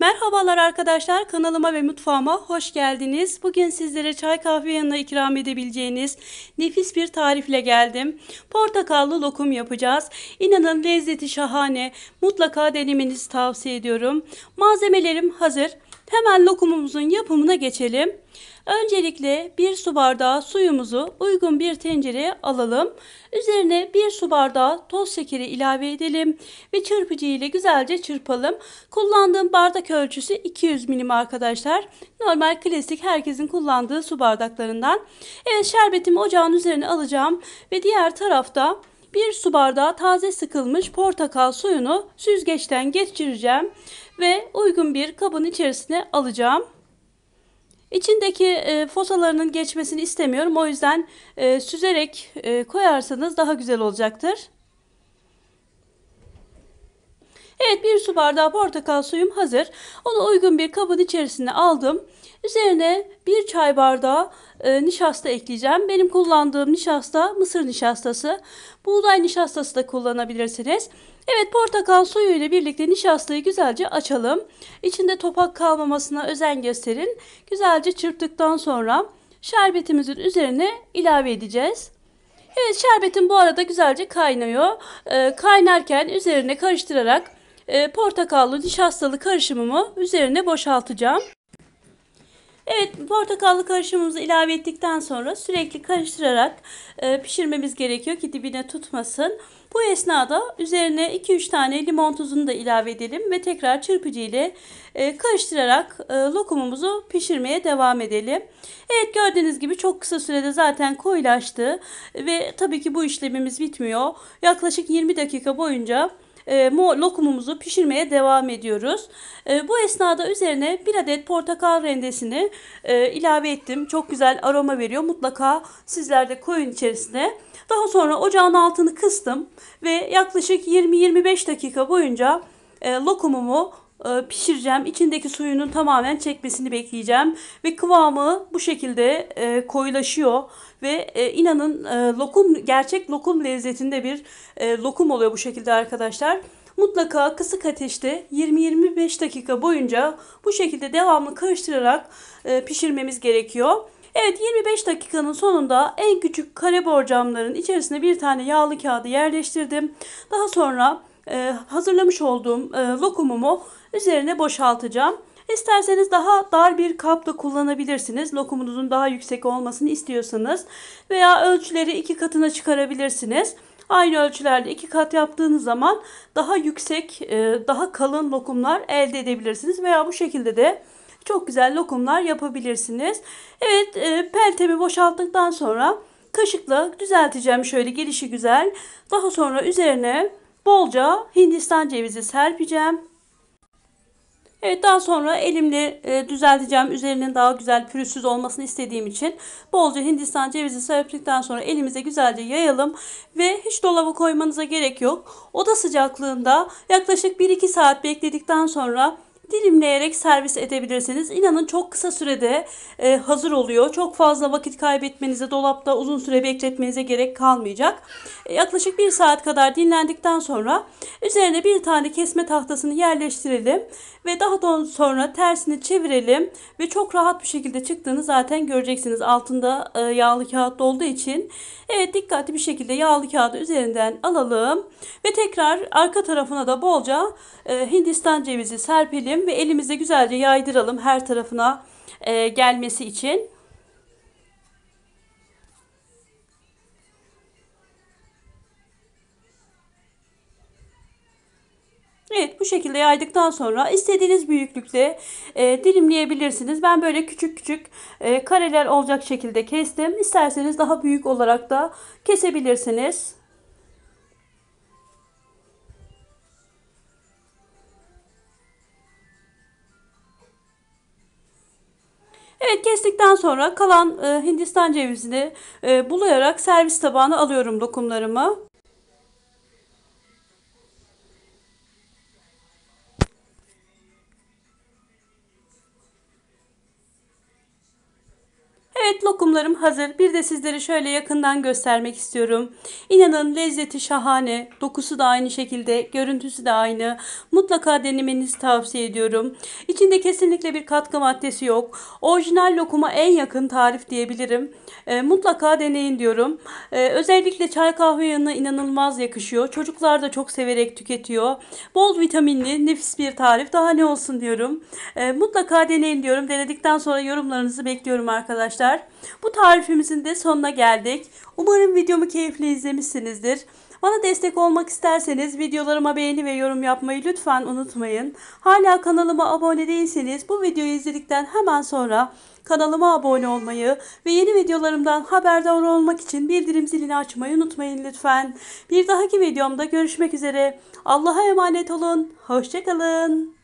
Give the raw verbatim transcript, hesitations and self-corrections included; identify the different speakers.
Speaker 1: Merhabalar arkadaşlar, kanalıma ve mutfağıma hoş geldiniz. Bugün sizlere çay kahve yanına ikram edebileceğiniz nefis bir tarifle geldim. Portakallı lokum yapacağız. İnanın lezzeti şahane. Mutlaka denemenizi tavsiye ediyorum. Malzemelerim hazır. Hemen lokumumuzun yapımına geçelim. Öncelikle bir su bardağı suyumuzu uygun bir tencereye alalım. Üzerine bir su bardağı toz şekeri ilave edelim ve çırpıcı ile güzelce çırpalım. Kullandığım bardak ölçüsü iki yüz milim arkadaşlar. Normal klasik herkesin kullandığı su bardaklarından. Evet, şerbetimi ocağın üzerine alacağım ve diğer tarafta bir su bardağı taze sıkılmış portakal suyunu süzgeçten geçireceğim ve uygun bir kabın içerisine alacağım. İçindeki e, fosalarının geçmesini istemiyorum. O yüzden e, süzerek e, koyarsanız daha güzel olacaktır. Evet, bir su bardağı portakal suyum hazır. Onu uygun bir kabın içerisine aldım. Üzerine bir çay bardağı e, nişasta ekleyeceğim. Benim kullandığım nişasta mısır nişastası. Buğday nişastası da kullanabilirsiniz. Evet, portakal suyu ile birlikte nişastayı güzelce açalım. İçinde topak kalmamasına özen gösterin. Güzelce çırptıktan sonra şerbetimizin üzerine ilave edeceğiz. Evet, şerbetim bu arada güzelce kaynıyor. E, kaynarken üzerine karıştırarak e, portakallı nişastalı karışımımı üzerine boşaltacağım. Evet, portakallı karışımımızı ilave ettikten sonra sürekli karıştırarak e, pişirmemiz gerekiyor ki dibine tutmasın. Bu esnada üzerine iki üç tane limon tuzunu da ilave edelim ve tekrar çırpıcı ile e, karıştırarak e, lokumumuzu pişirmeye devam edelim. Evet, gördüğünüz gibi çok kısa sürede zaten koyulaştı ve tabii ki bu işlemimiz bitmiyor. Yaklaşık yirmi dakika boyunca e, lokumumuzu pişirmeye devam ediyoruz. E, bu esnada üzerine bir adet portakal rendesini e, ilave ettim. Çok güzel aroma veriyor. Mutlaka sizler de koyun içerisine. Daha sonra ocağın altını kıstım ve yaklaşık yirmi yirmi beş dakika boyunca e, lokumumu e, pişireceğim. İçindeki suyunun tamamen çekmesini bekleyeceğim ve kıvamı bu şekilde e, koyulaşıyor ve e, inanın e, lokum gerçek lokum lezzetinde bir e, lokum oluyor bu şekilde arkadaşlar. Mutlaka kısık ateşte yirmi yirmi beş dakika boyunca bu şekilde devamlı karıştırarak e, pişirmemiz gerekiyor. Evet, yirmi beş dakikanın sonunda en küçük kare borcamların içerisine bir tane yağlı kağıdı yerleştirdim. Daha sonra e, hazırlamış olduğum e, lokumumu üzerine boşaltacağım. İsterseniz daha dar bir kap da kullanabilirsiniz. Lokumunuzun daha yüksek olmasını istiyorsanız veya ölçüleri iki katına çıkarabilirsiniz. Aynı ölçülerde iki kat yaptığınız zaman daha yüksek, e, daha kalın lokumlar elde edebilirsiniz veya bu şekilde de çok güzel lokumlar yapabilirsiniz. Evet, e, peltemi boşalttıktan sonra kaşıkla düzelteceğim şöyle gelişigüzel. Daha sonra üzerine bolca Hindistan cevizi serpeceğim. Evet, daha sonra elimle e, düzelteceğim. Üzerinin daha güzel pürüzsüz olmasını istediğim için bolca Hindistan cevizi serptikten sonra elimize güzelce yayalım ve hiç dolaba koymanıza gerek yok. Oda sıcaklığında yaklaşık bir iki saat bekledikten sonra dilimleyerek servis edebilirsiniz. İnanın çok kısa sürede e, hazır oluyor. Çok fazla vakit kaybetmenize, dolapta uzun süre bekletmenize gerek kalmayacak. E, yaklaşık bir saat kadar dinlendikten sonra üzerine bir tane kesme tahtasını yerleştirelim ve daha sonra tersini çevirelim ve çok rahat bir şekilde çıktığını zaten göreceksiniz. Altında e, yağlı kağıt olduğu için. Evet, dikkatli bir şekilde yağlı kağıdı üzerinden alalım ve tekrar arka tarafına da bolca e, Hindistan cevizi serpelim ve elimizle güzelce yaydıralım her tarafına e, gelmesi için. Evet, bu şekilde yaydıktan sonra istediğiniz büyüklükte e, dilimleyebilirsiniz. Ben böyle küçük küçük e, kareler olacak şekilde kestim. İsterseniz daha büyük olarak da kesebilirsiniz. Evet, kestikten sonra kalan e, Hindistan cevizini e, bulayarak servis tabağına alıyorum lokumlarımı. Evet, Evet, lokumlarım hazır. Bir de sizlere şöyle yakından göstermek istiyorum. İnanın lezzeti şahane. Dokusu da aynı şekilde. Görüntüsü de aynı. Mutlaka denemenizi tavsiye ediyorum. İçinde kesinlikle bir katkı maddesi yok. Orijinal lokuma en yakın tarif diyebilirim. E, mutlaka deneyin diyorum. E, özellikle çay kahve yanına inanılmaz yakışıyor. Çocuklar da çok severek tüketiyor. Bol vitaminli, nefis bir tarif. Daha ne olsun diyorum. E, mutlaka deneyin diyorum. Denedikten sonra yorumlarınızı bekliyorum arkadaşlar. Bu tarifimizin de sonuna geldik. Umarım videomu keyifle izlemişsinizdir. Bana destek olmak isterseniz videolarıma beğeni ve yorum yapmayı lütfen unutmayın. Hala kanalıma abone değilseniz bu videoyu izledikten hemen sonra kanalıma abone olmayı ve yeni videolarımdan haberdar olmak için bildirim zilini açmayı unutmayın lütfen. Bir dahaki videomda görüşmek üzere. Allah'a emanet olun. Hoşça kalın.